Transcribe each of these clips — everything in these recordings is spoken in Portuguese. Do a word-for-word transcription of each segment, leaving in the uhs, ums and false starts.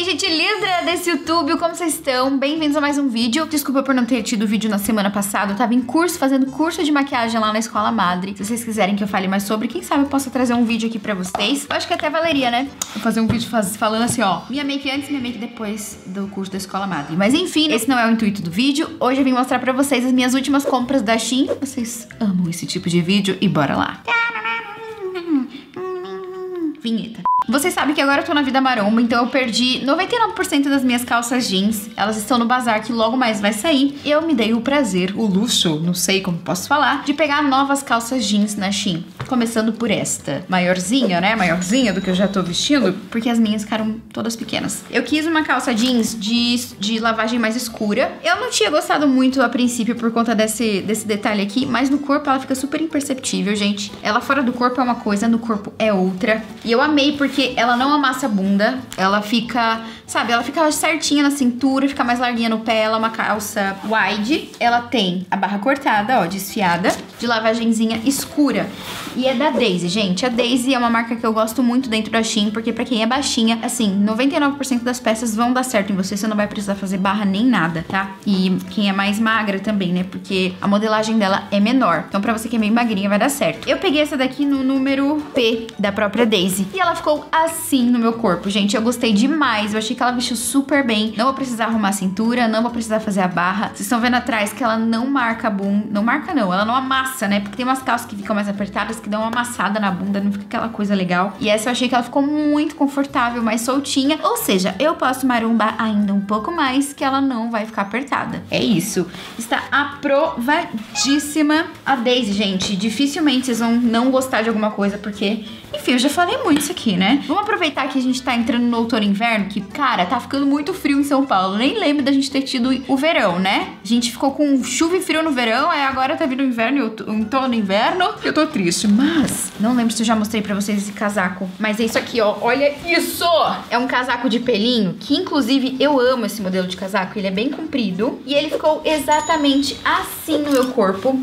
gente linda desse YouTube, como vocês estão? Bem-vindos a mais um vídeo. Desculpa por não ter tido vídeo na semana passada. Eu tava em curso, fazendo curso de maquiagem lá na Escola Madre. Se vocês quiserem que eu fale mais sobre, quem sabe eu possa trazer um vídeo aqui pra vocês. Eu acho que até valeria, né? Vou fazer um vídeo faz, falando assim, ó, minha make antes e minha make depois do curso da Escola Madre. Mas enfim, esse não é o intuito do vídeo. Hoje eu vim mostrar pra vocês as minhas últimas compras da Shein. Vocês amam esse tipo de vídeo e bora lá. Vinheta. Vocês sabem que agora eu tô na vida maromba, então eu perdi noventa e nove por cento das minhas calças jeans. Elas estão no bazar que logo mais vai sair. Eu me dei o prazer, o luxo, não sei como posso falar, de pegar novas calças jeans na Shein. Começando por esta maiorzinha, né? Maiorzinha do que eu já tô vestindo, porque as minhas ficaram todas pequenas. Eu quis uma calça jeans de, de lavagem mais escura. Eu não tinha gostado muito a princípio por conta desse, desse detalhe aqui, mas no corpo ela fica super imperceptível, gente. Ela fora do corpo é uma coisa, no corpo é outra. E eu amei porque Porque ela não amassa a bunda, ela fica, sabe, ela fica certinha na cintura, fica mais larguinha no pé, ela é uma calça wide. Ela tem a barra cortada, ó, desfiada, de lavagenzinha escura. E é da Daisy, gente. A Daisy é uma marca que eu gosto muito dentro da Shein, porque pra quem é baixinha, assim, noventa e nove por cento das peças vão dar certo em você, você não vai precisar fazer barra nem nada, tá? E quem é mais magra também, né, porque a modelagem dela é menor. Então pra você que é meio magrinha vai dar certo. Eu peguei essa daqui no número P da própria Daisy. E ela ficou assim no meu corpo, gente. Eu gostei demais. Eu achei que ela vestiu super bem. Não vou precisar arrumar a cintura, não vou precisar fazer a barra. Vocês estão vendo atrás que ela não marca a bunda. Não marca não, ela não amassa, né? Porque tem umas calças que ficam mais apertadas, que dão uma amassada na bunda, não fica aquela coisa legal. E essa eu achei que ela ficou muito confortável, mais soltinha. Ou seja, eu posso marombar ainda um pouco mais, que ela não vai ficar apertada. É isso. Está aprovadíssima. A Daisy, gente, dificilmente vocês vão não gostar de alguma coisa, porque, enfim, eu já falei muito isso aqui, né? Vamos aproveitar que a gente tá entrando no outono e inverno, que, cara, tá ficando muito frio em São Paulo. Nem lembro da gente ter tido o verão, né? A gente ficou com chuva e frio no verão, aí agora tá vindo o inverno e o outono e inverno. Eu tô triste, mas não lembro se eu já mostrei pra vocês esse casaco. Mas é isso aqui, ó. Olha isso! É um casaco de pelinho, que inclusive eu amo esse modelo de casaco. Ele é bem comprido e ele ficou exatamente assim no meu corpo.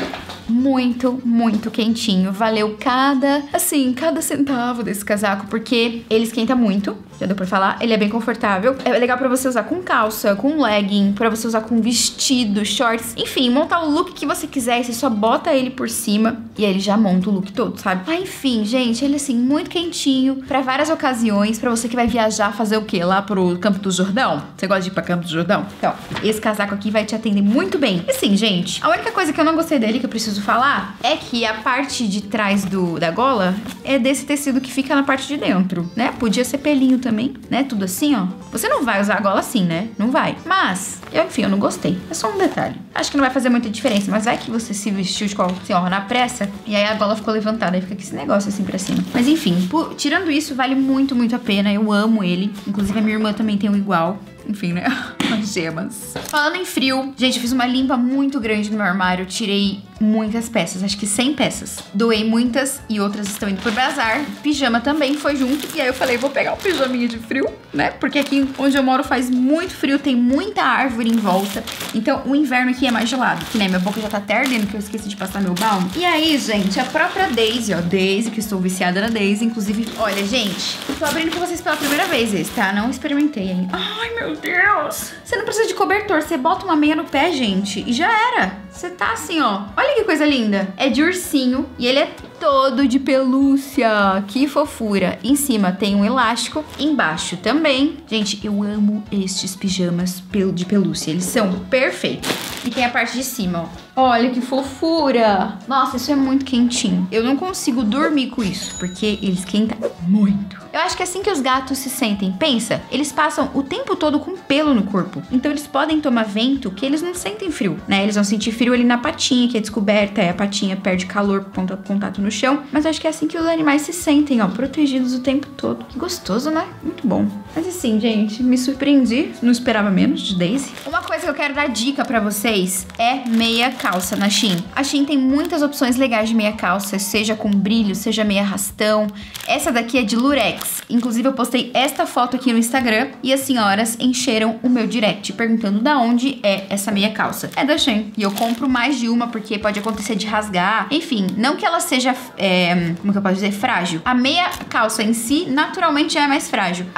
Muito, muito quentinho. Valeu cada, assim, cada centavo desse casaco, porque ele esquenta muito, já deu pra falar. Ele é bem confortável. É legal pra você usar com calça, com legging, pra você usar com vestido, shorts. Enfim, montar o look que você quiser. Você só bota ele por cima e aí ele já monta o look todo, sabe? Ah, enfim, gente, ele assim, muito quentinho pra várias ocasiões. Pra você que vai viajar, fazer o quê? Lá pro Campo do Jordão? Você gosta de ir pra Campo do Jordão? Então, esse casaco aqui vai te atender muito bem. E assim, gente, a única coisa que eu não gostei dele, que eu preciso falar, é que a parte de trás do, da gola é desse tecido que fica na parte de dentro, né? Podia ser pelinho também, né? Tudo assim, ó. Você não vai usar a gola assim, né? Não vai. Mas, eu, enfim, eu não gostei. É só um detalhe. Acho que não vai fazer muita diferença, mas vai que você se vestiu de qual, assim, ó, na pressa, e aí a gola ficou levantada, aí fica com esse negócio assim pra cima. Mas enfim, por, tirando isso, vale muito, muito a pena. Eu amo ele. Inclusive a minha irmã também tem um igual. Enfim, né? As gemas. Falando em frio, gente, eu fiz uma limpa muito grande no meu armário. Tirei muitas peças, acho que cem peças. Doei muitas e outras estão indo pro bazar. Pijama também foi junto. E aí eu falei, vou pegar um pijaminha de frio, né? Porque aqui onde eu moro faz muito frio, tem muita árvore em volta. Então o inverno aqui é mais gelado. Que nem minha boca já tá até ardendo, que eu esqueci de passar meu balm. E aí, gente, a própria Daisy, ó. Daisy, que estou viciada na Daisy. Inclusive, olha, gente, tô abrindo pra vocês pela primeira vez esse, tá? Não experimentei ainda. Ai, meu Deus! Você não precisa de cobertor, você bota uma meia no pé, gente, e já era. Você tá assim, ó. Olha que coisa linda. É de ursinho e ele é todo de pelúcia. Que fofura. Em cima tem um elástico, embaixo também. Gente, eu amo estes pijamas de pelúcia. Eles são perfeitos. E tem a parte de cima, ó. Olha que fofura. Nossa, isso é muito quentinho. Eu não consigo dormir com isso, porque ele esquenta muito. Eu acho que é assim que os gatos se sentem. Pensa, eles passam o tempo todo com pelo no corpo. Então eles podem tomar vento que eles não sentem frio, né? Eles vão sentir frio ali na patinha, que é descoberta. Aí a patinha perde calor por conta do contato no chão. Mas eu acho que é assim que os animais se sentem, ó. Protegidos o tempo todo. Que gostoso, né? Muito bom. Mas assim, gente, me surpreendi. Não esperava menos de Daisy. Uma coisa que eu quero dar dica pra vocês é meia calça na Shein. A Shein tem muitas opções legais de meia calça. Seja com brilho, seja meia arrastão. Essa daqui é de lurex. Inclusive eu postei esta foto aqui no Instagram e as senhoras encheram o meu direct perguntando da onde é essa meia calça. É da Shein. E eu compro mais de uma porque pode acontecer de rasgar. Enfim, não que ela seja, é, como que eu posso dizer, frágil. A meia calça em si, naturalmente, já é mais frágil. As da Shein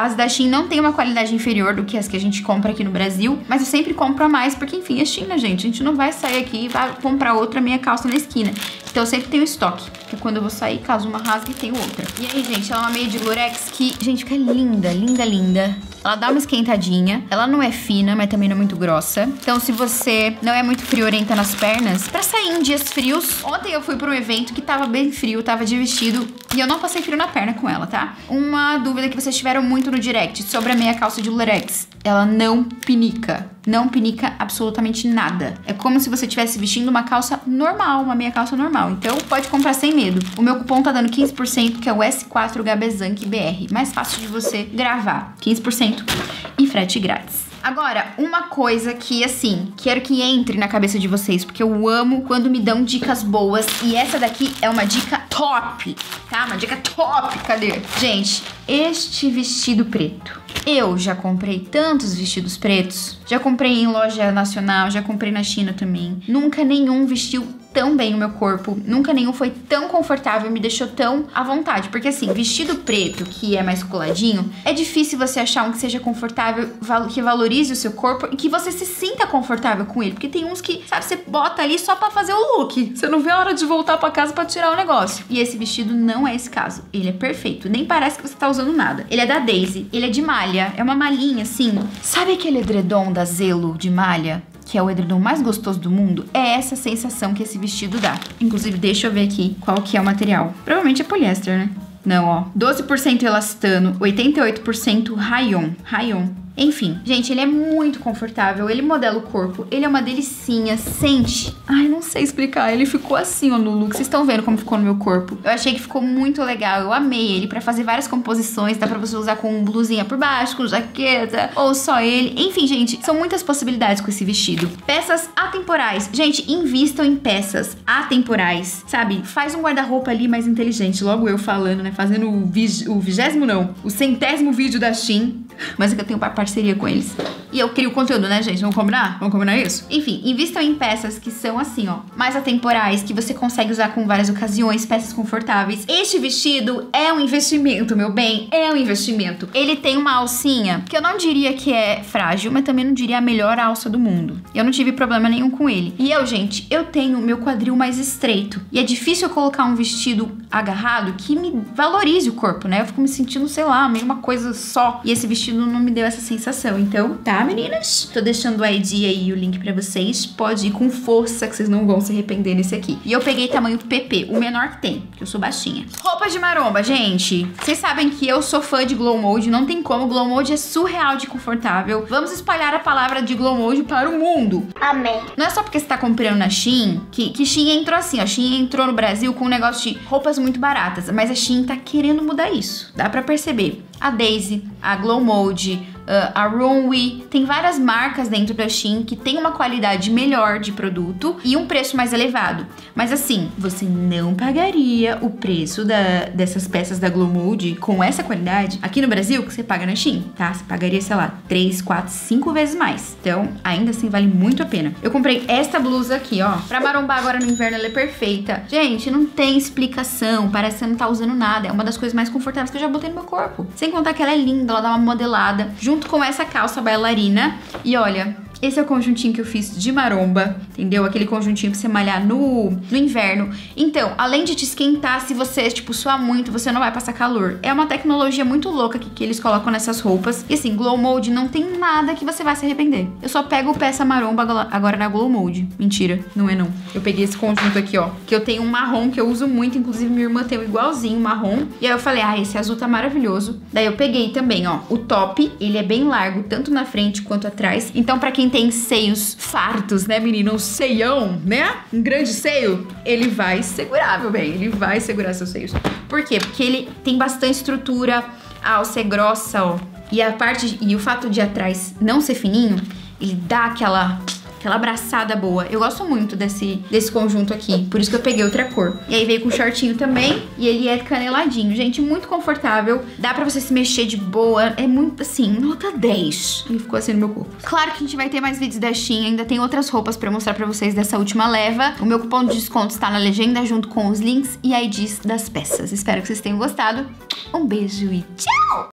Shein não tem uma qualidade inferior do que as que a gente compra aqui no Brasil, mas eu sempre compro a mais, porque enfim, é China, gente. A gente não vai sair aqui e vai comprar outra meia calça na esquina. Então eu sempre tenho estoque, porque quando eu vou sair, caso uma rasgue, tenho outra. E aí, gente, ela é uma meia de lurex que, gente, fica linda, linda, linda. Ela dá uma esquentadinha, ela não é fina, mas também não é muito grossa. Então, se você não é muito friorenta nas pernas, pra sair em dias frios... Ontem eu fui pra um evento que tava bem frio, tava de vestido, e eu não passei frio na perna com ela, tá? Uma dúvida que vocês tiveram muito no direct sobre a meia calça de lurex. Ela não pinica. Não pinica absolutamente nada. É como se você estivesse vestindo uma calça normal, uma meia calça normal. Então, pode comprar sem medo. O meu cupom tá dando quinze por cento, que é o S quatro Gabezank B R. Mais fácil de você gravar. quinze por cento e frete grátis. Agora, uma coisa que, assim, quero que entre na cabeça de vocês, porque eu amo quando me dão dicas boas. E essa daqui é uma dica top, tá? Uma dica top, cadê? Gente, este vestido preto. Eu já comprei tantos vestidos pretos. Já comprei em loja nacional, já comprei na China também. Nunca nenhum vestiu tão bem o meu corpo. Nunca nenhum foi tão confortável e me deixou tão à vontade. Porque assim, vestido preto, que é mais coladinho, é difícil você achar um que seja confortável, que valorize o seu corpo e que você se sinta confortável com ele. Porque tem uns que, sabe, você bota ali só pra fazer o look. Você não vê a hora de voltar pra casa pra tirar o negócio. E esse vestido não é esse caso. Ele é perfeito. Nem parece que você tá usando nada. Ele é da Daisy. Ele é de malha. É uma malhinha, assim. Sabe aquele edredom da Zelo de malha? Que é o edredom mais gostoso do mundo? É essa sensação que esse vestido dá. Inclusive, deixa eu ver aqui qual que é o material. Provavelmente é poliéster, né? Não, ó. doze por cento elastano, oitenta e oito por cento rayon. Rayon. Enfim, gente, ele é muito confortável, ele modela o corpo, ele é uma delicinha, sente. Ai, não sei explicar, ele ficou assim, ó, no look. Vocês estão vendo como ficou no meu corpo? Eu achei que ficou muito legal, eu amei ele pra fazer várias composições. Dá pra você usar com blusinha por baixo, com jaqueta, ou só ele. Enfim, gente, são muitas possibilidades com esse vestido. Peças atemporais. Gente, invistam em peças atemporais, sabe? Faz um guarda-roupa ali mais inteligente. Logo eu falando, né? Fazendo o, vig... o vigésimo, não, o centésimo vídeo da Shein. Mas é que eu tenho parceria com eles. E eu crio conteúdo, né, gente? Vamos combinar? Vamos combinar isso? Enfim, invistam em peças que são assim, ó, mais atemporais, que você consegue usar com várias ocasiões, peças confortáveis. Este vestido é um investimento, meu bem. É um investimento. Ele tem uma alcinha que eu não diria que é frágil, mas também não diria a melhor alça do mundo. Eu não tive problema nenhum com ele. E eu, gente, eu tenho meu quadril mais estreito. E é difícil eu colocar um vestido agarrado que me valorize o corpo, né? Eu fico me sentindo, sei lá, meio uma coisa só. E esse vestido não me deu essa sensação. Então, tá, meninas? Tô deixando o I D aí e o link pra vocês. Pode ir com força, que vocês não vão se arrepender nesse aqui. E eu peguei tamanho P P, o menor que tem, que eu sou baixinha. Roupa de maromba, gente. Vocês sabem que eu sou fã de Glow Mode, não tem como. Glow Mode é surreal de confortável. Vamos espalhar a palavra de Glow Mode para o mundo. Amém. Não é só porque você tá comprando na Shein, que, que Shein entrou assim, ó. Shein entrou no Brasil com um negócio de roupas muito baratas, mas a Shein tá querendo mudar isso. Dá pra perceber. A Daisy, a Glow Mode, uh, a Runway, tem várias marcas dentro da Shein que tem uma qualidade melhor de produto e um preço mais elevado. Mas assim, você não pagaria o preço da, dessas peças da Glow Mode com essa qualidade aqui no Brasil que você paga na Shein, tá? Você pagaria, sei lá, três, quatro, cinco vezes mais. Então, ainda assim, vale muito a pena. Eu comprei esta blusa aqui, ó. Pra marombar agora no inverno, ela é perfeita. Gente, não tem explicação. Parece que você não tá usando nada. É uma das coisas mais confortáveis que eu já botei no meu corpo. Sem contar que ela é linda, ela dá uma modelada, junto com essa calça bailarina. E olha, esse é o conjuntinho que eu fiz de maromba, entendeu? Aquele conjuntinho pra você malhar no, no inverno. Então, além de te esquentar, se você, tipo, suar muito, você não vai passar calor. É uma tecnologia muito louca que, que eles colocam nessas roupas. E assim, Glow Mode não tem nada que você vai se arrepender. Eu só pego peça maromba agora na Glow Mode. Mentira, não é não. Eu peguei esse conjunto aqui, ó, que eu tenho um marrom que eu uso muito, inclusive minha irmã tem um igualzinho, marrom. E aí eu falei, ah, esse azul tá maravilhoso. Daí eu peguei também, ó, o top, ele é bem largo, tanto na frente quanto atrás. Então, pra quem tem seios fartos, né, menina? Um seião, né? Um grande seio. Ele vai segurar, meu bem. Ele vai segurar seus seios. Por quê? Porque ele tem bastante estrutura. A alça é grossa, ó. E a parte... E o fato de atrás não ser fininho, ele dá aquela... Aquela abraçada boa. Eu gosto muito desse, desse conjunto aqui. Por isso que eu peguei outra cor. E aí veio com shortinho também. E ele é caneladinho. Gente, muito confortável. Dá pra você se mexer de boa. É muito, assim, nota dez. Ele ficou assim no meu corpo. Claro que a gente vai ter mais vídeos da Shein. Ainda tem outras roupas pra mostrar pra vocês dessa última leva. O meu cupom de desconto está na legenda, junto com os links e I Ds das peças. Espero que vocês tenham gostado. Um beijo e tchau!